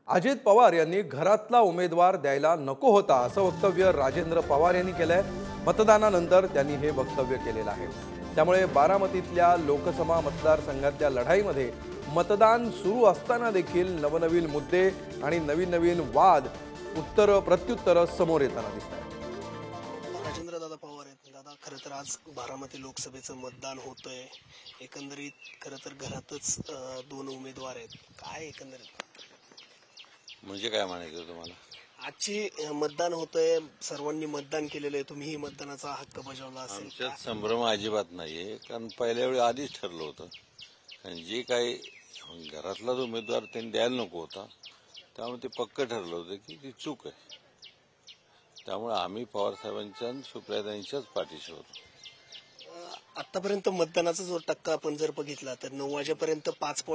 अजित पवार यांनी घरातला उमेदवार द्यायला नको होता असं वक्तव्य राजेंद्र पवार यांनी केलंय। मतदानानंतर त्यांनी हे वक्तव्य केलेलं आहे। त्यामुळे बारामतीतल्या लोकसभा मतदारसंघातल्या लढाईमध्ये मतदान सुरू असताना देखील नवनवीन मुद्दे आणि नवीन वाद उत्तर प्रत्युत्तर समोर येताना दिसतात। राजेंद्र दादा पवार आहेत। दादा, खरं तर आज बारामती लोकसभेचं मतदान होतंय। एकंदरीत खरं तर घरातच दोन उमेदवार आहेत। काय एकंदरीत म्हणजे काय म्हणायचं तुम्हाला? आजची मतदान होतंय, सर्वांनी मतदान केलेलं आहे, तुम्हीही मतदानाचा हक्क बजावला असेल। आमच्यात संभ्रम अजिबात नाहीये, कारण पहिल्या वेळी आधीच ठरलं होतं आणि जे काही घरातलाच उमेदवार त्यांनी द्यायला नको होता त्यामुळे ते पक्क ठरलं होतं की ती चूक आहे। त्यामुळे आम्ही पवार साहेबांच्या आणि सुप्रियाताईंच्याच पाठीशी होतो। आतापर्यंत मतदानाचा जो टक्का आपण जर बघितला तर 9 वाजेपर्यंत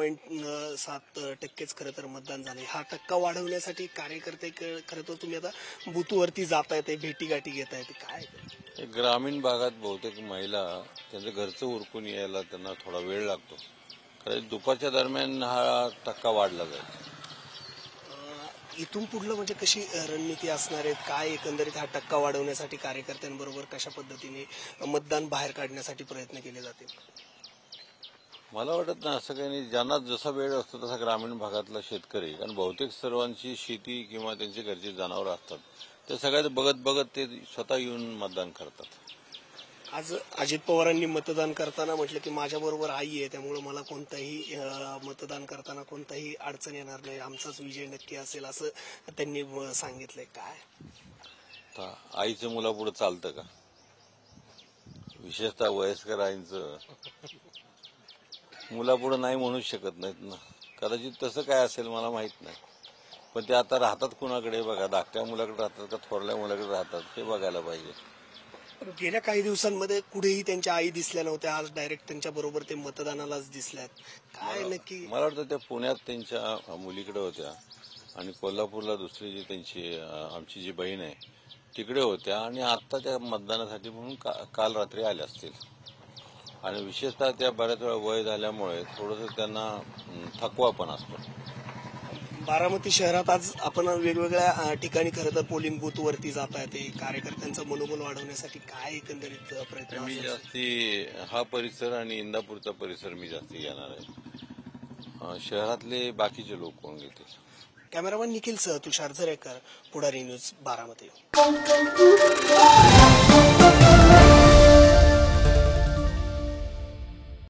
5.7% खरं तर मतदान झाले। हा टक्का वाढवण्यासाठी कार्यकर्ते खरं तर तुम्ही आता बूथवरती जातायत, भेटीगाठी घेतायत, काय ग्रामीण भागात बहुतेक महिला त्यांचं घरचं उरकून यायला त्यांना थोडा वेळ लागतो, कारण दुपारच्या दरम्यान हा टक्का वाढला जाईल। इथून पुढलं म्हणजे कशी रणनीती असणार आहे, काय एकंदरीत हा टक्का वाढवण्यासाठी कार्यकर्त्यांबरोबर कशा पद्धतीने मतदान बाहेर काढण्यासाठी प्रयत्न केले जातील? मला वाटत नाही असं काही नाही। ज्यांना जसा वेळ असतो तसा ग्रामीण भागातला शेतकरी, कारण बहुतेक सर्वांची शेती किंवा त्यांची घरची जनावरं असतात, ते सगळ्यात बघत ते स्वतः येऊन मतदान करतात। आज अजित पवारांनी मतदान करताना म्हटलं की माझ्याबरोबर आई आहे, त्यामुळे मला कोणताही मतदान करताना कोणताही अडचण येणार नाही, आमचाच विजय नक्की असेल असं त्यांनी सांगितलंय। काय आईचं मुलापुढे चालतं का? विशेषतः वयस्कर आईंचं मुलापुढे नाही म्हणू शकत नाहीत ना। कदाचित तसं काय असेल मला माहित नाही, पण ते आता राहतात कुणाकडे बघा, धाकट्या मुलाकडे राहतात का थोरल्या मुलाकडे राहतात हे बघायला पाहिजे। गेल्या काही दिवसांमध्ये कुठेही त्यांच्या आई दिसल्या नव्हत्या, आज डायरेक्ट त्यांच्या बरोबर ते मतदानालाच दिसल्यात। काय नक्की? मला वाटतं त्या पुण्यात त्यांच्या मुलीकडे होत्या आणि कोल्हापूरला दुसरी जी त्यांची आमची जी बहीण आहे तिकडे होत्या, आणि आता त्या मतदानासाठी म्हणून काल रात्री आल्या असतील। आणि विशेषतः त्या बऱ्याच वेळा वय झाल्यामुळे थोडंसं त्यांना थकवा पण असतो। बारामती शहरात आज आपण वेगवेगळ्या ठिकाणी खरं तर पोलिंग बूथ वरती जात आहे, ते कार्यकर्त्यांचं मनोबल वाढवण्यासाठी काय एकंदरीत प्रयत्न? मी जास्ती हा परिसर आणि इंदापूरचा परिसर मी जास्ती घेणार आहे, शहरातले बाकीचे लोक कोण घेतील। कॅमेरामॅन निखिल सह तुषार झरेकर, पुढारी न्यूज, बारामती।